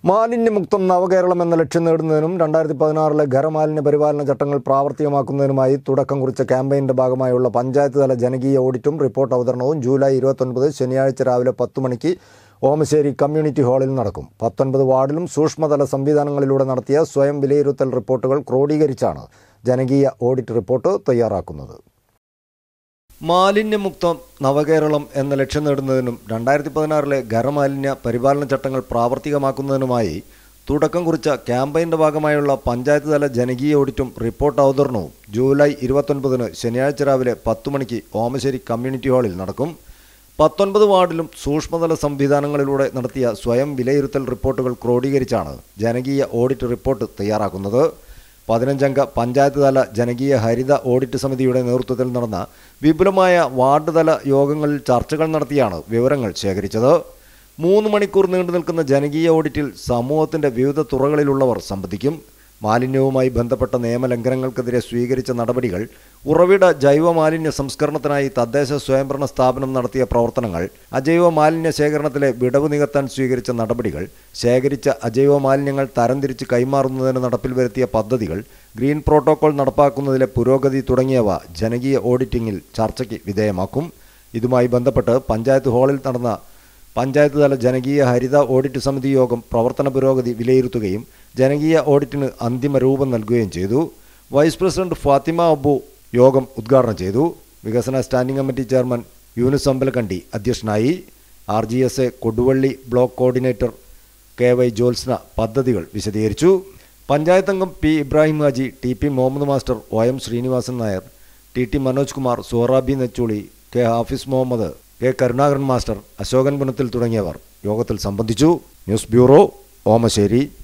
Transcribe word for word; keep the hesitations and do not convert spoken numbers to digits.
മാലിന്യമുക്തം നവകേരളം എന്ന ലക്ഷ്യം നേടുന്നതിനും രണ്ടായിരത്തി പതിനാറിലെ ഖരമാലിന്യ പരിപാലന ചട്ടങ്ങൾ പ്രാവർത്തികമാക്കുന്നതിനുമായി തുടക്കം കുറിച്ച ക്യാമ്പയിൻ്റെ ഭാഗമായുള്ള പഞ്ചായത്ത് തല ജനകീയ ഓഡിറ്റും റിപ്പോർട്ട് അവതരണവും ജൂലൈ ഇരുപത്തൊൻപത് ശനിയാഴ്ച രാവിലെ പത്ത് മണിക്ക് ഓമശ്ശേരി കമ്മ്യൂണിറ്റി ഹാളിൽ നടക്കും. പത്തൊൻപത് വാർഡിലും സൂക്ഷ്മതല സംവിധാനങ്ങളിലൂടെ നടത്തിയ സ്വയം വിലയിരുത്തൽ റിപ്പോർട്ടുകൾ ക്രോഡീകരിച്ചാണ് ജനകീയ ഓഡിറ്റ് റിപ്പോർട്ട് തയ്യാറാക്കുന്നത്. മാലിന്യമുക്തം നവകേരളം എന്ന ലക്ഷ്യം നേടുന്നതിനും രണ്ടായിരത്തി പതിനാറിലെ ഖരമാലിന്യ പരിപാലന ചട്ടങ്ങൾ പ്രാവർത്തികമാക്കുന്നതിനുമായി തുടക്കം കുറിച്ച ക്യാമ്പയിൻ്റെ ഭാഗമായുള്ള പഞ്ചായത്ത് തല ജനകീയ ഓഡിറ്റും റിപ്പോർട്ട് അവതരണവും ജൂലൈ ഇരുപത്തൊൻപതിന് ശനിയാഴ്ച രാവിലെ പത്ത് മണിക്ക് ഓമശ്ശേരി കമ്മ്യൂണിറ്റി ഹാളിൽ നടക്കും. പത്തൊൻപത് വാർഡിലും സൂക്ഷ്മതല സംവിധാനങ്ങളിലൂടെ നടത്തിയ സ്വയം വിലയിരുത്തൽ റിപ്പോർട്ടുകൾ ക്രോഡീകരിച്ചാണ് ജനകീയ ഓഡിറ്റ് റിപ്പോർട്ട് തയ്യാറാക്കുന്നത്. പതിനഞ്ചംഗ പഞ്ചായത്ത് തല ജനകീയ ഹരിത ഓഡിറ്റ് സമിതിയുടെ നേതൃത്വത്തിൽ നടന്ന വിപുലമായ വാർഡ് തല യോഗങ്ങളിൽ ചർച്ചകൾ നടത്തിയാണ് വിവരങ്ങൾ ശേഖരിച്ചത്. മൂന്ന് മണിക്കൂർ നീണ്ടു നിൽക്കുന്ന ജനകീയ ഓഡിറ്റിൽ സമൂഹത്തിൻ്റെ വിവിധ തുറകളിലുള്ളവർ സംബന്ധിക്കും. മാലിന്യവുമായി ബന്ധപ്പെട്ട നിയമലംഘനങ്ങൾക്കെതിരെ സ്വീകരിച്ച നടപടികൾ, ഉറവിട ജൈവ മാലിന്യ സംസ്കരണത്തിനായി തദ്ദേശ സ്വയംഭരണ സ്ഥാപനം നടത്തിയ പ്രവർത്തനങ്ങൾ, അജൈവ മാലിന്യ ശേഖരണത്തിലെ വിടവ് നികത്താൻ സ്വീകരിച്ച നടപടികൾ, ശേഖരിച്ച അജൈവ മാലിന്യങ്ങൾ തരംതിരിച്ച് കൈമാറുന്നതിന് നടപ്പിൽ വരുത്തിയ പദ്ധതികൾ, ഗ്രീൻ പ്രോട്ടോകോൾ നടപ്പാക്കുന്നതിലെ പുരോഗതി തുടങ്ങിയവ ജനകീയ ഓഡിറ്റിംഗിൽ ചർച്ചയ്ക്ക് വിധേയമാക്കും. ഇതുമായി ബന്ധപ്പെട്ട് പഞ്ചായത്ത് ഹാളിൽ നടന്ന പഞ്ചായത്ത് തല ജനകീയ ഹരിത ഓഡിറ്റ് സമിതി യോഗം പ്രവർത്തന പുരോഗതി വിലയിരുത്തുകയും ജനകീയ ഓഡിറ്റിന് അന്തിമ രൂപം നൽകുകയും ചെയ്തു. വൈസ് പ്രസിഡന്റ് ഫാത്തിമ അബു യോഗം ഉദ്ഘാടനം ചെയ്തു. വികസന standing committee chairman Yunus Ambalakkandi അധ്യക്ഷനായി. R G S A Koduvally block coordinator K Y Jyotsna പദ്ധതികൾ വിശദീകരിച്ചു. പഞ്ചായത്ത് അംഗം P Ibrahim Haji, T P Muhammad master, O M Sreenivasan Nair, T T Manoj Kumar, Sorabi Necholi, K Hafiz Muhammad, K Karunakaran master, Ashokan Punathil തുടങ്ങിയവർ യോഗത്തിൽ സംബന്ധിച്ചു. News bureau, Omassery.